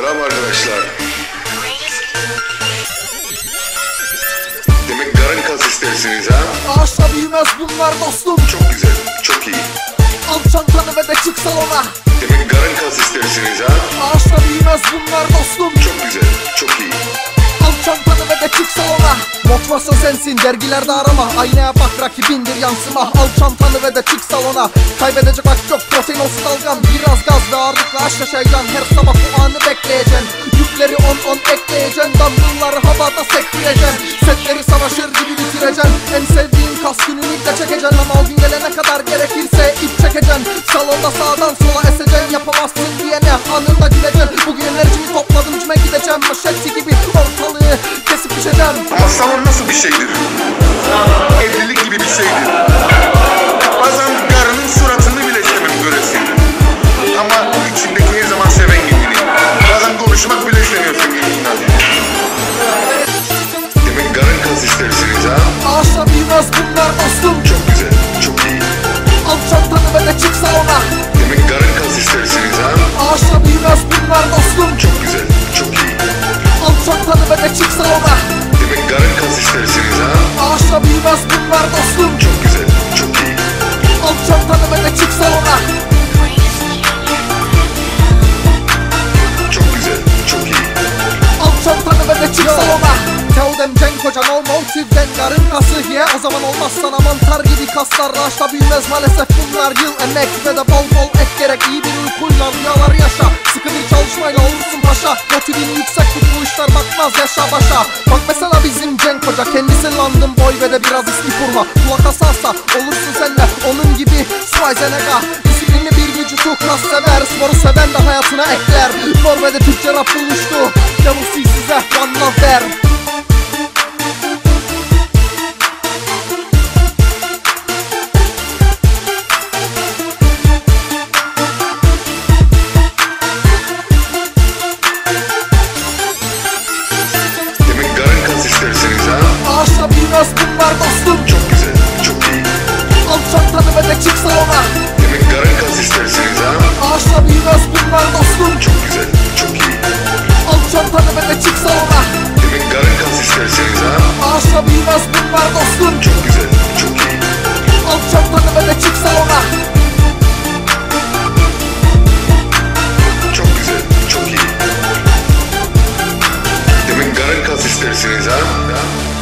Selam arkadaşlar. Demek karın kas istersiniz ha? Ağaçla büyümez bunlar dostum. Çok güzel, çok iyi. Al çantanı ve de çık salona. Demek karın kas istersiniz ha? Ağaçla büyümez bunlar dostum. Çok güzel, çok iyi. Al çantanı ve de çık salona. Motivasyon sensin, dergilerde arama. Aynaya bak, rakibindir yansıma. Al çantanı ve de çık salona. Kaybedecek vakit yok, protein olsun dalgan. Biraz gaz ve ağırlıkla aç yaşayacaksın. Her sabah bu anı bekleyeceksin. Yükleri 10-10 ekleyeceksin. Dumbbellları havada sektireceksin. Setleri savaşır gibi bitireceksin. En sevdiğin kas gününü de çekeceksin. Ama o gün gelene kadar gerekirse ip çekeceksin. Salonda sağdan sola eseceksin. Yapamazsın diyene anında güleceksin. Bugün enerjimi topladım, cime gideceğim. Maşetti gibi ortalığı kesip düşeceğim. Ama salon nasıl bir şeydir? Evlilik gibi bir şeydir. Bazen karının suratını bile istemem göresin. Ama içindeki her zaman seven gibiyim. Bazen konuşmak bile istemiyorsun gibiyim. Demek karın kas istersiniz ha? Ağaçla büyümez bunlar dostum. Çok güzel, çok iyi. Al çantanı ve de çık salona. Demek karın kas istersiniz ha? Ağaçla büyümez bunlar dostum. Çok güzel, çok iyi. Al çantanı ve de çık salona. Demek karın kas istersiniz ha? Ağaçla büyümez bunlar dostum. Çok güzel, çok iyi. Al çantanı ve de çık salona. Çok güzel, çok iyi. Al çantanı ve de çık salona. Tell them Cenk Hoca no motive'den karın kası ye. O zaman olmaz sana mantar gibi kaslar. Ağaçla büyümez maalesef bunlar yıl emek. Ve de bol bol et gerek. İyi bir uykuyla rüyalar yaşa. Sıkı bir çalışmayla olursun paşa. Motivin yüksek tut, bu işler bakmaz yaşa başa. Bak mesela bizim Cenk Hoca, kendisi London boy ve de biraz ismi kurma. Kulak asarsa olursun sen de onun gibi Schwarzenegger. Disiplinli bir vücutu kas sever. Sporu seven de hayatına ekler. Norveç'te Türkçe rap buluştu. Yavuz size one love der. Demek karın kas istersiniz ha? Ağaçla büyümez bunlar dostum. Çok güzel, çok iyi. Al çantanı ve de çık salona. Demek karın kas istersiniz ha? Ağaçla büyümez bunlar dostum. Çok güzel, çok iyi. Al çantanı ve de çık salona. Demek karın kas istersiniz ha? Ağaçla büyümez bunlar dostum. Çok güzel, çok iyi. Al çantanı ve de çık salona. Çok güzel, çok iyi. Demek karın kas istersiniz ha?